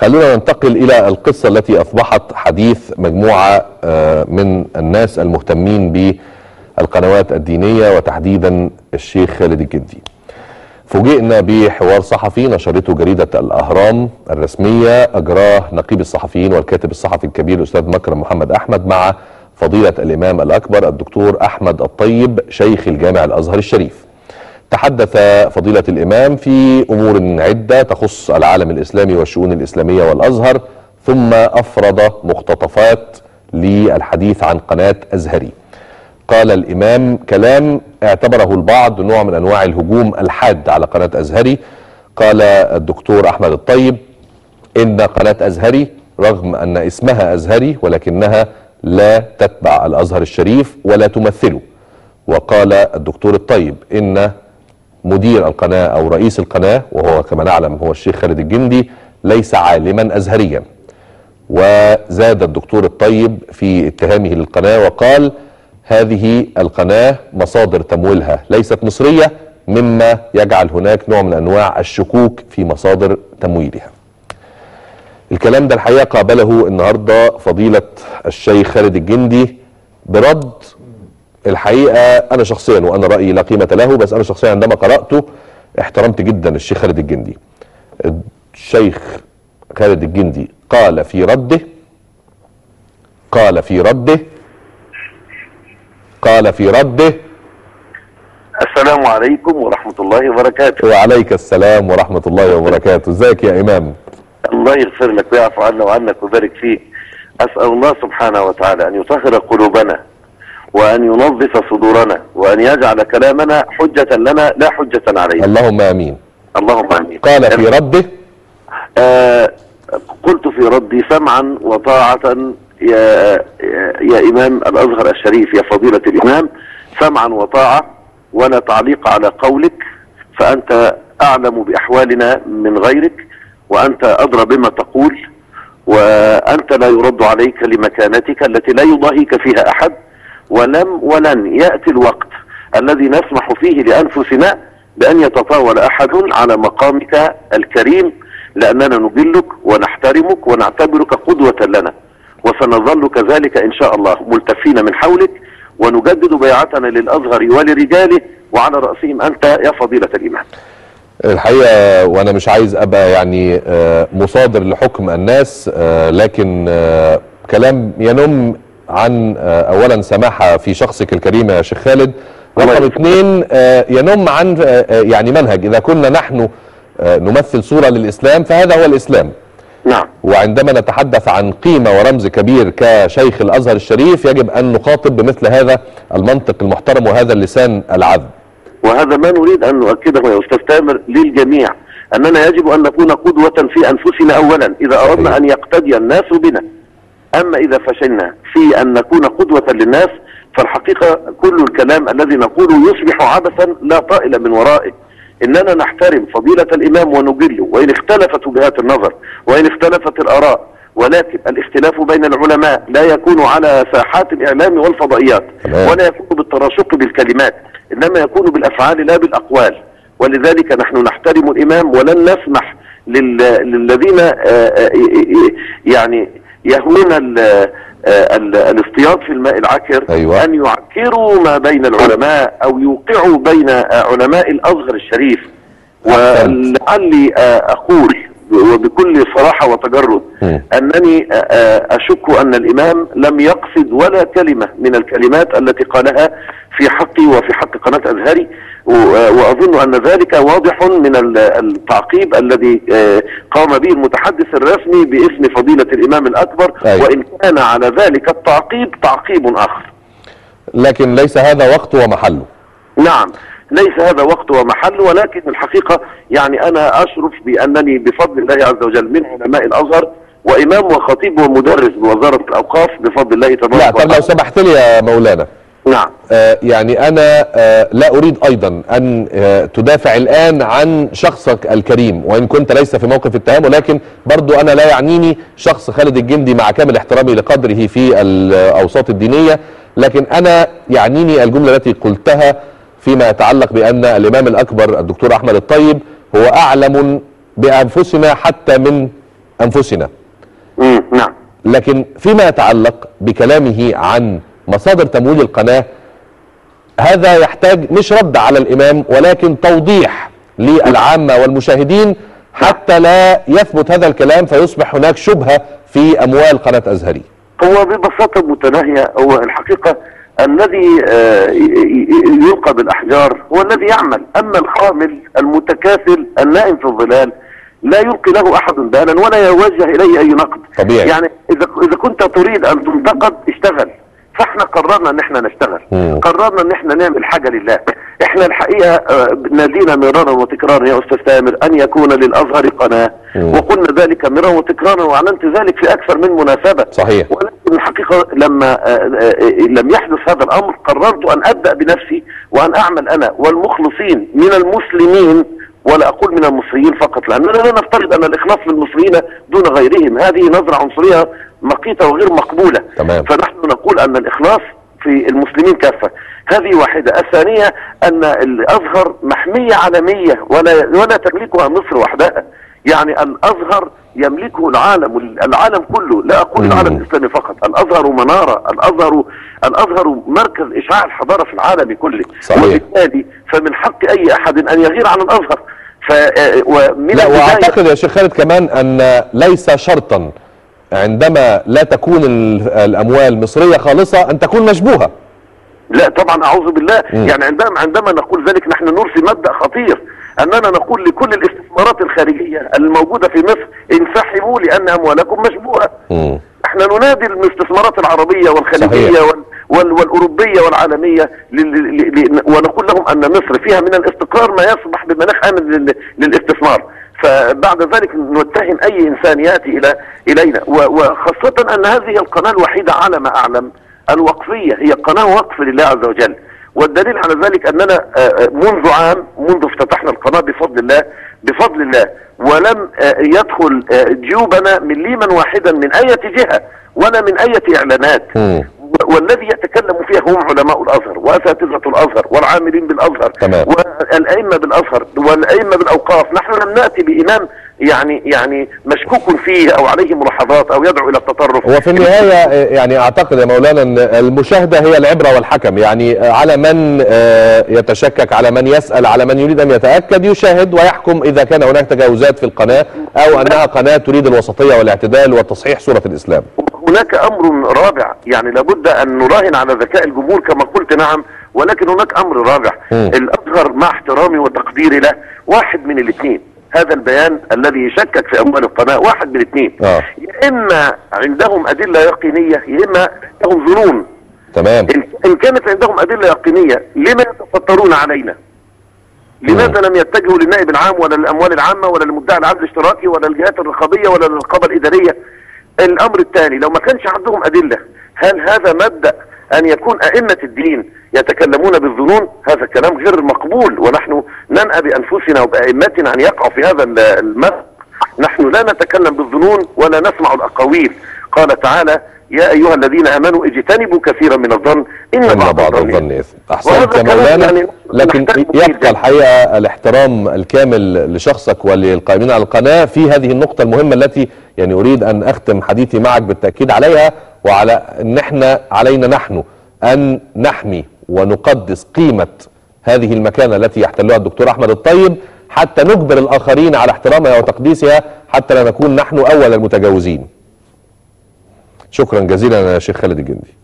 خلونا ننتقل إلى القصة التي أصبحت حديث مجموعة من الناس المهتمين بالقنوات الدينية وتحديدا الشيخ خالد الجندي. فوجئنا بحوار صحفي نشرته جريدة الأهرام الرسمية أجراه نقيب الصحفيين والكاتب الصحفي الكبير الأستاذ مكرم محمد أحمد مع فضيلة الإمام الأكبر الدكتور أحمد الطيب شيخ الجامع الأزهر الشريف. تحدث فضيلة الإمام في أمور عدة تخص العالم الإسلامي والشؤون الإسلامية والأزهر، ثم أفرد مقتطفات للحديث عن قناة أزهري. قال الإمام كلام اعتبره البعض نوع من أنواع الهجوم الحاد على قناة أزهري. قال الدكتور أحمد الطيب إن قناة أزهري رغم أن اسمها أزهري ولكنها لا تتبع الأزهر الشريف ولا تمثله. وقال الدكتور الطيب إن مدير القناة أو رئيس القناة وهو كما نعلم هو الشيخ خالد الجندي ليس عالما أزهريا. وزاد الدكتور الطيب في اتهامه للقناة وقال هذه القناة مصادر تمويلها ليست مصرية، مما يجعل هناك نوع من أنواع الشكوك في مصادر تمويلها. الكلام ده الحقيقة قابله النهاردة فضيلة الشيخ خالد الجندي برد الحقيقة أنا شخصيا، وأنا رأيي لا قيمة له، بس أنا شخصيا عندما قرأته احترمت جدا الشيخ خالد الجندي. الشيخ خالد الجندي قال في رده السلام عليكم ورحمة الله وبركاته. وعليك السلام ورحمة الله وبركاته. ازيك يا إمام؟ الله يغفر لك ويعفو عنا وعنك ويبارك فيك. أسأل الله سبحانه وتعالى أن يطهر قلوبنا وأن ينظف صدورنا وأن يجعل كلامنا حجة لنا لا حجة علينا. اللهم آمين. اللهم آمين. قال في رده قلت في ردي سمعا وطاعة يا إمام الأزهر الشريف، يا فضيلة الإمام، سمعا وطاعة ولا تعليق على قولك، فأنت أعلم بأحوالنا من غيرك وأنت أدرى بما تقول، وأنت لا يرد عليك لمكانتك التي لا يضاهيك فيها أحد. ولن يأتي الوقت الذي نسمح فيه لأنفسنا بأن يتطاول أحد على مقامك الكريم، لأننا نجلك ونحترمك ونعتبرك قدوة لنا، وسنظل كذلك إن شاء الله ملتفين من حولك ونجدد بيعتنا للأزهر ولرجاله وعلى رأسهم أنت يا فضيلة الإمام. الحقيقة وأنا مش عايز أبقى يعني مصادر لحكم الناس، لكن كلام ينم عن أولا سماحة في شخصك الكريم يا شيخ خالد، رقم اثنين ينم عن يعني منهج. إذا كنا نحن نمثل صورة للإسلام فهذا هو الإسلام. نعم. وعندما نتحدث عن قيمة ورمز كبير كشيخ الأزهر الشريف يجب أن نخاطب بمثل هذا المنطق المحترم وهذا اللسان العذب. وهذا ما نريد أن نؤكده يا أستاذ تامر للجميع، أننا يجب أن نكون قدوة في أنفسنا أولا إذا أردنا أن يقتدي الناس بنا. أما إذا فشلنا في أن نكون قدوة للناس فالحقيقة كل الكلام الذي نقوله يصبح عبثا لا طائل من ورائه. إننا نحترم فضيلة الإمام ونجله وإن اختلفت وجهات النظر وإن اختلفت الآراء، ولكن الاختلاف بين العلماء لا يكون على ساحات الإعلام والفضائيات ولا يكون بالتراشق بالكلمات، إنما يكون بالأفعال لا بالأقوال. ولذلك نحن نحترم الإمام ولن نسمح للذين يعني يهون الاصطياد في الماء العكر. أيوة. أن يعكروا ما بين العلماء أو يوقعوا بين علماء الأزهر الشريف. ولعلي أقول وبكل صراحة وتجرد أنني أشك أن الإمام لم يقصد ولا كلمة من الكلمات التي قالها في حقي وفي حق قناة أزهري، وأظن أن ذلك واضح من التعقيب الذي قام به المتحدث الرسمي باسم فضيلة الإمام الأكبر. أيوة. وإن كان على ذلك التعقيب تعقيب آخر، لكن ليس هذا وقت ومحله. نعم ليس هذا وقت ومحل، ولكن الحقيقة يعني أنا أشرف بأنني بفضل الله عز وجل من علماء الأزهر وإمام وخطيب ومدرس بوزارة الأوقاف بفضل الله تبارك وتعالى. لا طب لو سمحت لي يا مولانا. نعم. يعني أنا لا أريد أيضا أن تدافع الآن عن شخصك الكريم وإن كنت ليس في موقف اتهام، ولكن برضو أنا لا يعنيني شخص خالد الجندي مع كامل احترامي لقدره في الأوساط الدينية، لكن أنا يعنيني الجملة التي قلتها فيما يتعلق بأن الإمام الأكبر الدكتور أحمد الطيب هو أعلم بأنفسنا حتى من انفسنا. نعم. لكن فيما يتعلق بكلامه عن مصادر تمويل القناة، هذا يحتاج مش رد على الإمام ولكن توضيح للعامة والمشاهدين حتى لا يثبت هذا الكلام فيصبح هناك شبهة في أموال قناة أزهري. هو ببساطة متناهية، هو الحقيقة الذي يلقى بالأحجار هو الذي يعمل، أما الخامل المتكاسل النائم في الظلال لا يلقي له أحد بالا ولا يوجه إليه أي نقد. طبيعي. يعني إذا كنت تريد أن تنتقد اشتغل، فاحنا قررنا ان احنا نشتغل، قررنا ان احنا نعمل حاجة لله. احنا الحقيقة نادينا مرارا وتكرارا يا استاذ تامر ان يكون للازهر قناة، وقلنا ذلك مرارا وتكرارا واعلنت ذلك في اكثر من مناسبة. صحيح. ولكن الحقيقة لما لم يحدث هذا الامر قررت ان ابدأ بنفسي وان اعمل انا والمخلصين من المسلمين، ولا اقول من المصريين فقط، لاننا لا نفترض ان الاخلاص للمصريين دون غيرهم، هذه نظرة عنصرية مقيتة وغير مقبولة. تمام. فنحن نقول ان الاخلاص في المسلمين كافة. هذه واحدة. الثانية ان الازهر محمية عالمية ولا تملكها مصر وحدها، يعني الازهر يملكه العالم كله، لا اقول العالم الاسلامي فقط. الازهر منارة، الازهر مركز اشعاع الحضارة في العالم كله. صحيح. وبالتالي فمن حق اي احد ان يغير عن الازهر. لا، واعتقد يا شيخ خالد كمان ان ليس شرطا عندما لا تكون الاموال مصرية خالصة ان تكون مشبوهة. لا طبعا، اعوذ بالله. يعني عندما نقول ذلك نحن نرسي مبدأ خطير، اننا نقول لكل الاستثمارات الخارجية الموجودة في مصر انسحبوا لان اموالكم مشبوهة. احنا ننادي الاستثمارات العربية والخليجية والاوروبية والعالمية ونقول لهم ان مصر فيها من الاستقرار ما يصبح بمناخ امن للاستثمار. فبعد ذلك نتهم اي انسان ياتي الينا، وخاصة ان هذه القناة الوحيدة على ما اعلم الوقفية، هي قناة وقف لله عز وجل. والدليل على ذلك اننا منذ افتتحنا القناة بفضل الله ولم يدخل جيوبنا مليما واحدا من اي جهة ولا من اي اعلانات. والذي يتكلم فيها هم علماء الازهر واساتذة الازهر والعاملين بالازهر والائمة بالازهر والائمة بالاوقاف. نحن لم ناتي بامام يعني مشكوك فيه او عليه ملاحظات او يدعو الى التطرف. وفي النهاية يعني اعتقد يا مولانا ان المشاهدة هي العبرة والحكم، يعني على من يتشكك، على من يسأل، على من يريد ان يتأكد يشاهد ويحكم اذا كان هناك تجاوزات في القناة او انها قناة تريد الوسطية والاعتدال وتصحيح صورة الاسلام. هناك امر رابع، يعني لابد ان نراهن على ذكاء الجمهور كما قلت. نعم، ولكن هناك امر رابع. الازهر مع احترامي وتقديري له واحد من الاثنين. هذا البيان الذي يشكك في اموال القناة واحد من الاثنين، يا اما عندهم ادلة يقينية يا اما عندهم ظنون. تمام. ان كانت عندهم ادلة يقينية لما يتسترون علينا؟ لماذا لم يتجهوا للنائب العام ولا للاموال العامة ولا للمدعي العام الاشتراكي ولا للجهات الرقابية ولا للرقابة الادارية؟ الامر الثاني، لو ما كانش عندهم ادلة، هل هذا مبدأ ان يكون ائمة الدين يتكلمون بالظنون؟ هذا كلام غير مقبول، ونحن ننأى بانفسنا وبائمتنا ان يقعوا في هذا المذهب. نحن لا نتكلم بالظنون ولا نسمع الاقاويل. قال تعالى: يا ايها الذين امنوا اجتنبوا كثيرا من الظن ان بعض الظن اثم. احسنت يا مولانا. يعني لكن يبقى الحقيقه الاحترام الكامل لشخصك وللقائمين على القناه في هذه النقطه المهمه التي يعني اريد ان اختم حديثي معك بالتاكيد عليها، وعلى ان احنا علينا نحن ان نحمي ونقدس قيمه هذه المكانه التي يحتلها الدكتور احمد الطيب حتى نجبر الاخرين على احترامها وتقديسها حتى لا نكون نحن اول المتجاوزين. شكرا جزيلا يا شيخ خالد الجندي.